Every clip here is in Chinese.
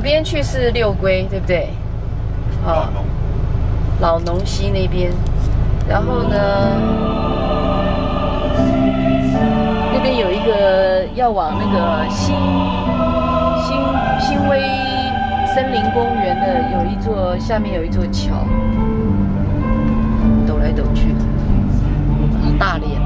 边去是六龟，对不对？啊，老农溪那边。然后呢，那边有一个要往那个新威森林公园的，有一座下面有一座桥，抖来抖去的，大连。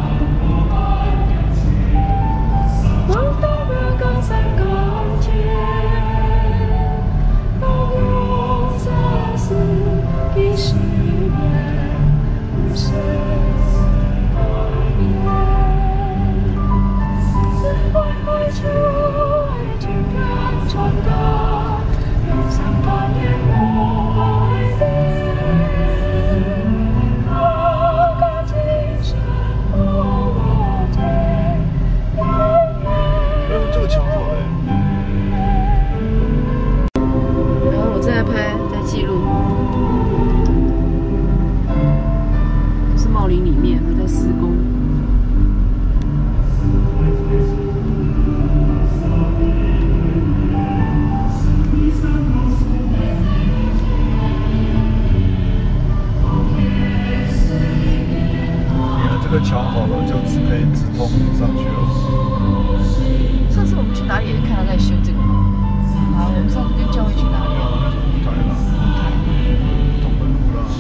这个桥好了，就只可以直通上去了。 上次我们去哪里也看到在修这个吗？啊，我们上次跟教会去哪里？ 台了，同门路了。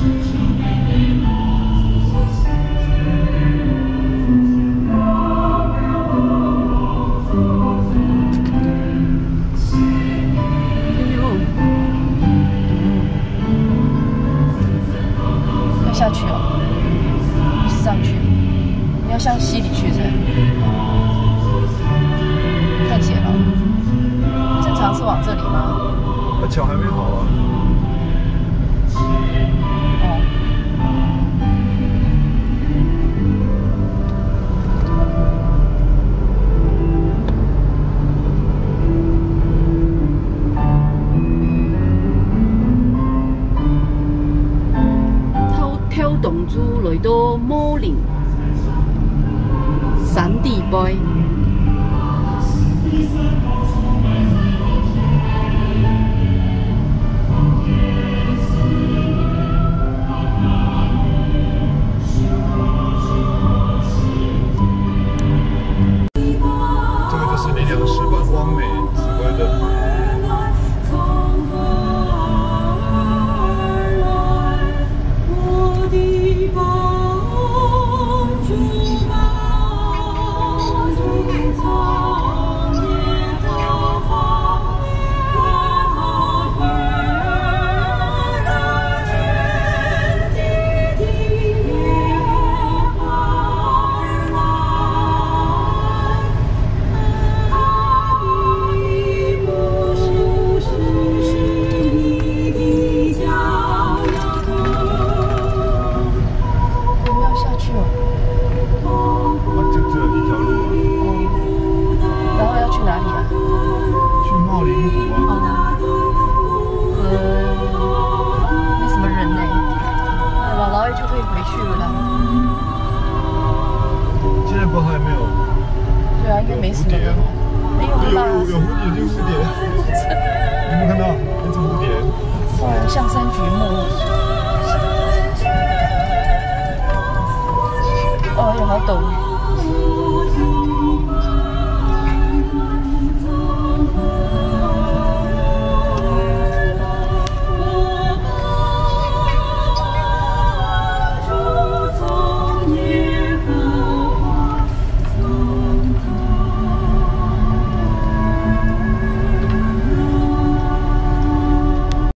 要下去哦，不是上去。 要向溪里去是？探险了，正常是往这里吗？ 那桥还没好啊。 哦。挑动珠来到摩岭。 山地杯。 这个就是力量石板汪美指挥的。 没什么人，没有啦。 有蝴蝶，就蝴蝶。有没有看到？那只蝴蝶。 哦，象山菊木。哦，有好陡。